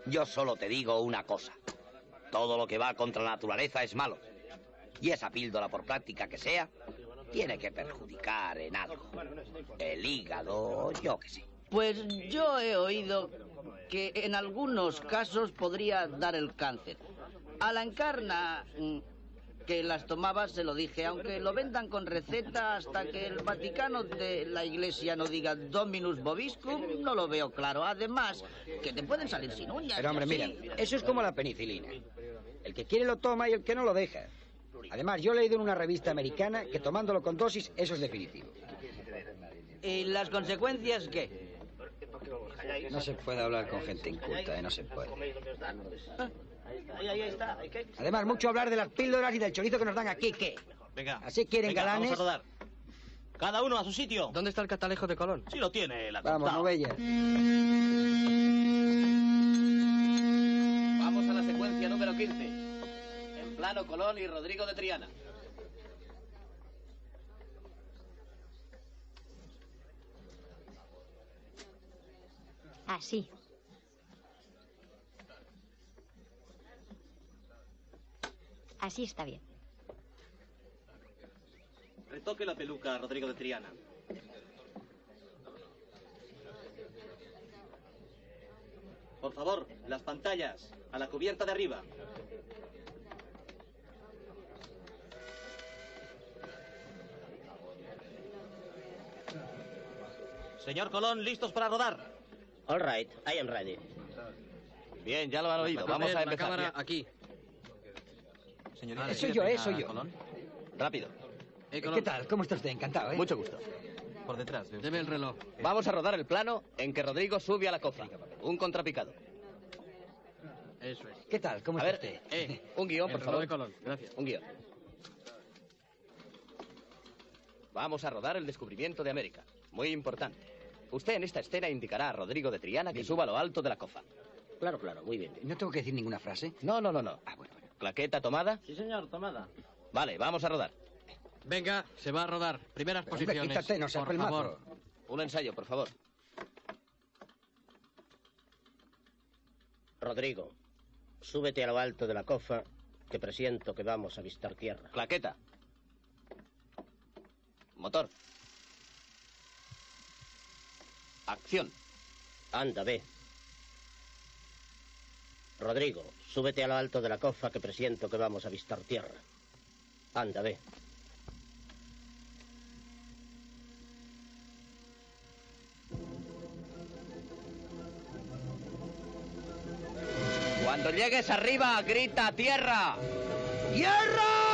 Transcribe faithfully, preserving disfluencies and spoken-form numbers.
Yo solo te digo una cosa. Todo lo que va contra la naturaleza es malo. Y esa píldora, por práctica que sea, tiene que perjudicar en algo. El hígado, yo qué sé. Pues yo he oído que en algunos casos podría dar el cáncer. A la Encarna, que las tomaba, se lo dije, aunque lo vendan con receta hasta que el Vaticano de la Iglesia no diga Dominus Vobiscum, no lo veo claro. Además, que te pueden salir sin uñas. Pero hombre, y así. mira, eso es como la penicilina. El que quiere lo toma y el que no lo deja. Además, yo he leído en una revista americana que tomándolo con dosis, eso es definitivo. ¿Y las consecuencias qué? No se puede hablar con gente inculta, ¿eh? No se puede. Además, mucho hablar de las píldoras y del chorizo que nos dan aquí, ¿qué? Venga. Así quieren venga, galanes. Vamos a rodar. Cada uno a su sitio. ¿Dónde está el catalejo de Colón? Sí lo tiene, la Vamos, Novella. Vamos a la secuencia número quince. En plano Colón y Rodrigo de Triana. Así. Así está bien. Retoque la peluca, Rodrigo de Triana. Por favor, las pantallas, a la cubierta de arriba. Señor Colón, ¿listos para rodar? All right, I am ready. Bien, ya lo han oído. Vamos a empezar. La cámara Bien. aquí. Señorita, soy yo, ¿eh? Soy yo. Colón. Rápido. Eh, Colón. ¿Qué tal? ¿Cómo está usted? Encantado, ¿eh? Mucho gusto. Por detrás. De Deme el reloj. Vamos a rodar el plano en que Rodrigo sube a la cofa. Un contrapicado. Eso es. ¿Qué tal? ¿Cómo A está ver, usted? eh, un guión, El por reloj favor. de Colón. Gracias. Un guión. Vamos a rodar el descubrimiento de América. Muy importante. Usted en esta escena indicará a Rodrigo de Triana que suba a lo alto de la cofa. Claro, claro, muy bien. ¿No tengo que decir ninguna frase? No, no, no, no. Ah, bueno, bueno. ¿Claqueta tomada? Sí, señor, tomada. Vale, vamos a rodar. Venga, se va a rodar. Primeras Pero, hombre, posiciones. quítate, no seas por pelmazo. favor. Un ensayo, por favor. Rodrigo, súbete a lo alto de la cofa, que presiento que vamos a avistar tierra. Claqueta. Motor. Acción. Anda, ve. Rodrigo, súbete a lo alto de la cofa, que presiento que vamos a avistar tierra. Anda, ve. Cuando llegues arriba, grita tierra. ¡Tierra!